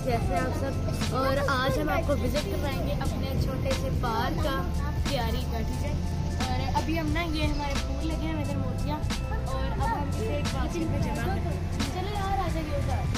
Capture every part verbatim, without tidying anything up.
कैसे आप सब। और आज हम आपको विजिट करवाएंगे अपने छोटे से पार्क का, क्यारी का, ठीक है। और अभी हम ना ये हमारे फूल लगे हैं इधर मोतियाँ, और अब हम इसे एक बास्केट में जमा करें। चलो यार आ जाइए उधर।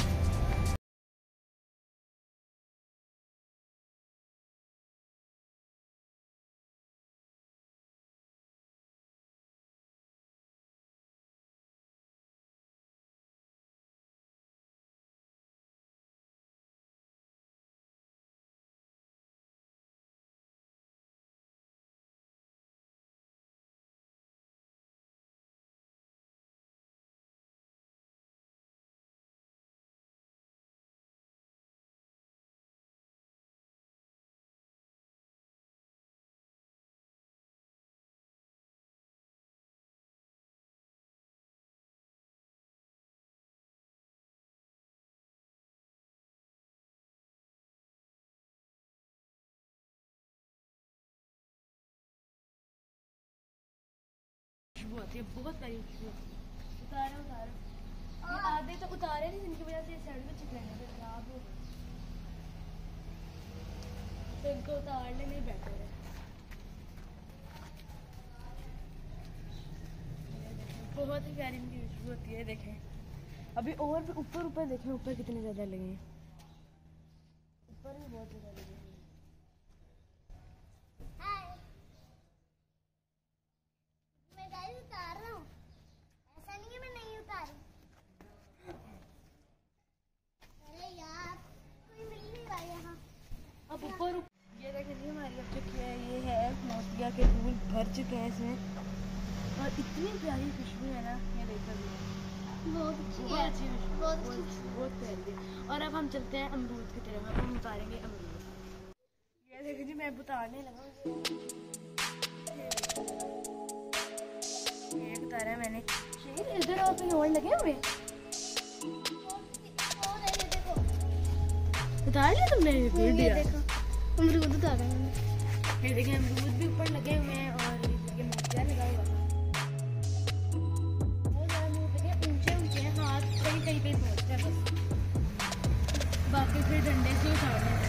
खुशबू आती है, बहुत प्यारी खुशबू आती है। उतारो उतारो, ये आधे तो उतारे नहीं, जिनकी वजह से साइड में चिकन है खराब हो गए, तो इनको उतारने में बेटर है। बहुत ही प्यारी इनकी खुशबू होती है। देखें अभी और भी ऊपर ऊपर देखें, ऊपर कितने ज़्यादा लगे हैं, ऊपर भी बहुत ज़्यादा लगे हैं। उतार रहा हूँ, ऐसा नहीं है मैं नहीं उतारी। अरे यार कोई मिल नहीं रहा यहाँ। अब ऊपर ये देखें जी हमारी अब चुकी है, ये है मोतिया के फूल भर चुके हैं इसमें, और इतनी प्यारी खुशबू है ना, ये देखो बहुत अच्छी बहुत है, अच्छी खुशबू, बहुत बहुत अच्छी। बहुत प्यारी है। और अब हम चलते हैं अमरूद की तरफ, अब हम उतारेंगे अमरूद। ये देखो जी मैं उतारने लगा, ये उतारा है मैंने। शेर इधर और कहीं और लगे हुए, उतार लिया तुमने? ये देखो अमरूद उतारा मैंने। ये देखिए अमरूद भी ऊपर लगे हुए हैं, और ये मोतिया लगा हुआ है। बहुत ज़्यादा अमरूद लगे, ऊंचे ऊंचे हैं, हाथ कहीं कहीं पे पहुंचते हैं बस, बाकी फिर डंडे से उतारने हैं।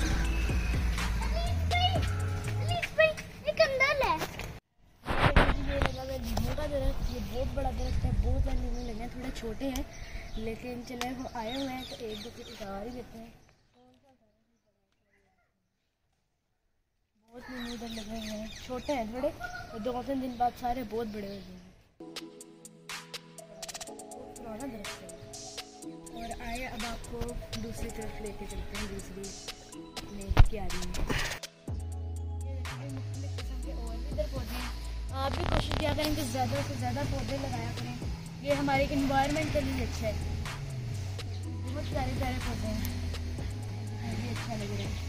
ये लगा हुआ नींबू का दरख्त, ये बहुत बड़ा दरख्त है, बहुत सारे नींबू लगे हैं, थोड़े छोटे हैं, लेकिन चले वो आए हुए हैं तो एक दो फिर उतार ही देते हैं। बहुत नींबू इधर लगे हुए हैं, छोटे हैं थोड़े, तो दो तीन दिन बाद सारे बहुत बड़े हो जाएंगे। बहुत पुराना दरख्त है। और आए अब आपको दूसरी तरफ लेके चलते हैं, दूसरी अपने क्यारी में। ये देखिए मुख्तलिफ किस्म के और भी इधर पौधे हैं। आप भी कोशिश किया करें कि ज़्यादा से ज़्यादा पौधे लगाया करें, ये हमारे इन्वायरमेंट के लिए अच्छा है। बहुत प्यारे प्यारे पौधे हैं, ये भी अच्छा लग रहा है।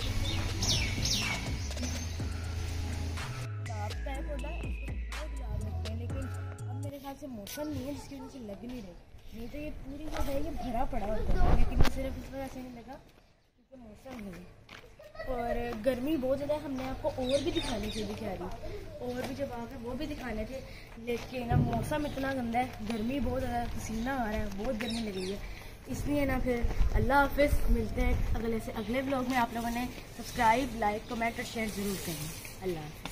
गुलाब का है पौधा, इसको गुलाब लगते हैं, लेकिन अब मेरे ख्याल से मौसम नहीं है जिसकी वजह से लग नहीं रही, नहीं तो ये पूरी जो है ये भरा पड़ा होता है, लेकिन ये सिर्फ इस वजह से नहीं लगा क्योंकि मौसम नहीं है। और गर्मी बहुत ज़्यादा है, हमने आपको और भी दिखानी थी दिखारी, और भी जब आकर वो भी दिखाने थे, लेकिन ना मौसम इतना गंदा है, गर्मी बहुत ज़्यादा, पसीना आ रहा है, बहुत गर्मी लग रही है, इसलिए ना फिर अल्लाह हाफिज़। मिलते हैं अगले से अगले ब्लॉग में। आप लोगों ने सब्सक्राइब, लाइक, कमेंट और शेयर ज़रूर करें। अल्लाह हाफिज़।